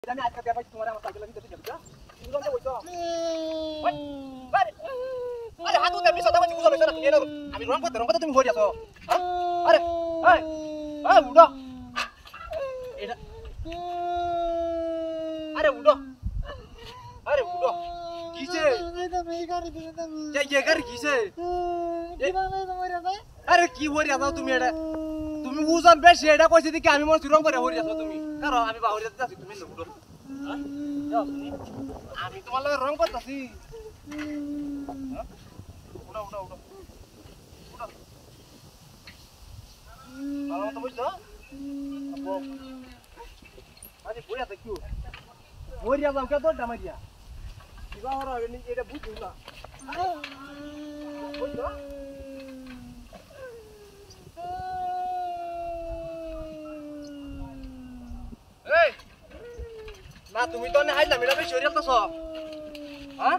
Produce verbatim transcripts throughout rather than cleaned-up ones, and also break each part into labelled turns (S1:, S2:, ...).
S1: আমি আজকে দেখাই তোমার আমার সাইকেল আমি দেখতে যাবো তুমি কোনটা কইছো ওই আরে আরে হাত উঠে আমি সদা বলছি বুঝলো না তুমি এনো আমি রং করতে রং করতে তুমি হই যাছো আরে এই এই উঠো এটা আরে উঠো আরে উঠো কিসে
S2: তুমি গাড়ি দিলে তুমি
S1: যে ये গাড়ি কিসে
S2: কিভাবে তোমার দাদা
S1: আরে কি হই যাও তুমি এটা তুমি বুঝন বেশি এটা কইছি দেখি আমি মন রং করে হই যাছো তুমি কারণ আমি বাহুরি যাচ্ছি তুমি উঠো আমি তোমার লগে রং করতেছি উঠো উঠো উঠো উঠো ভালো মতো বুঝছো আরে বইয়া তো কিউ বইয়া যাও কে তোর ডামারিয়া কিবা হরা হবে এটা বুঝছো না বুঝছো এই না তুমি তো না হাইলা মেলা বেশি হইরাতাছ হ্যাঁ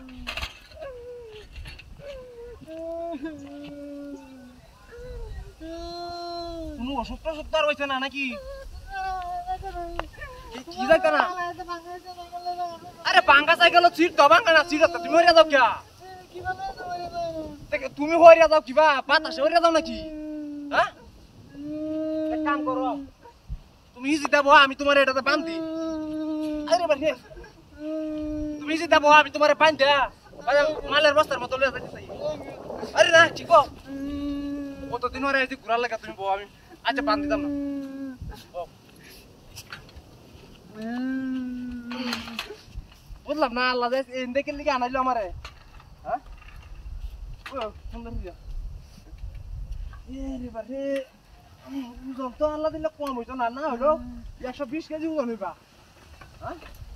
S1: তুমি অসুস্থ সুস্থ হইছে না নাকি কি যাইতা না আরে বাঙ্গা সাইকেল সিট তো বাঙ্গা না সিট তুমি হইরা যাও কিয়া তুমি হইরা যাও কিবা বাতাসে হইরা যাও নাকি হ্যাঁ এক কাম করো তুমি ইজি দেবো আমি তোমার এটাতে বান্ধি আরে বাড়ি তুমি ইজি দেবো আমি তোমার বান্ধি মালের বস্তার মতো লয়ে যাইতে চাই আরে না ঠিক কতদিন হরে এসে ঘুরার লাগা তুমি বউ আমি আচ্ছা বান্ধি দাম না বুঝলাম না আল্লাহ দেখে লিখে আনাইলো আমারে হ্যাঁ সুন্দর রে বাড়ি ওজন তো আল্লাহ দিলে কম হইতো না না হলো একশো বিশ কেজি ওজন হইবা হ্যাঁ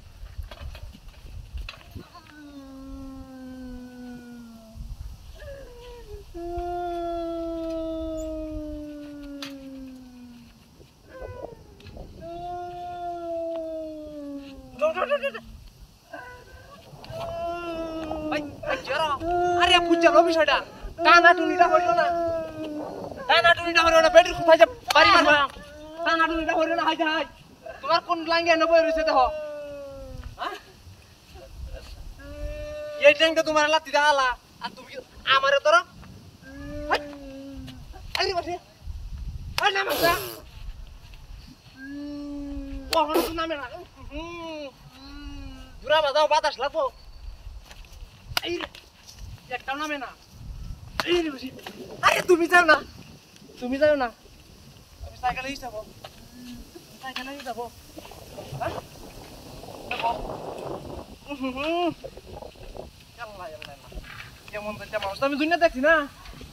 S1: আরে বুঝছো বিষয়টা টানা টুনিটা হইল না টানা টুনিটা হইল না বেটির কোথায় যে বাড়ি মারবা টানা টুনিটা হইল না হাই হাই তোমার কোন লাঙ্গে নবই রইছে দেখো হ্যাঁ এই ট্যাঙ্কে তোমার লাতি দালা আর তুমি আমারে তোর আরে বাসে আরে না মাসা ওহন তো নামে না দুরা বাজাও বাতাস লাগবো এই একটা নামে না এই রে বসি আরে তুমি যাও না তুমি যাও না আমি সাইকেলে যাবো সাইকেলে যাবো হ্যাঁ যাবো হুম হুম কেমন লাগে কেমন দেখতে মানুষ আমি দুনিয়া দেখছি না